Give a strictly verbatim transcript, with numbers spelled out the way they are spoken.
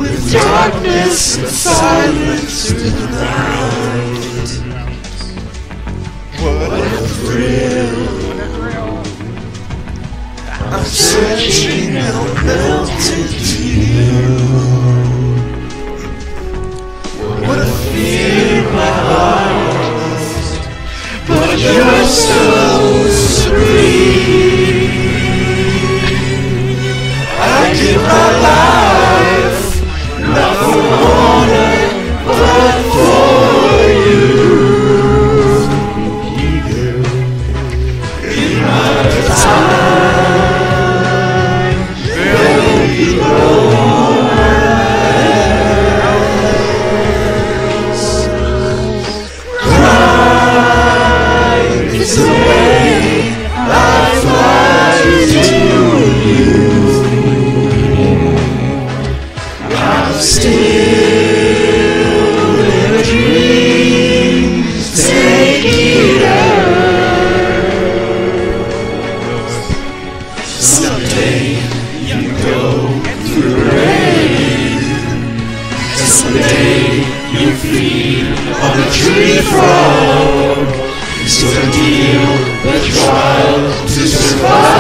with darkness and silence through the night. What a thrill! I'm searching and I'm melted to you. What a fear in my heart, but you're so serene. I give my life, not for honor, but for you. In my time, there will be no it's the way I fly to you. I'm still in a dream. Take it out. Someday you go through rain, and someday you feed on a tree frog. So deal the trial to survive.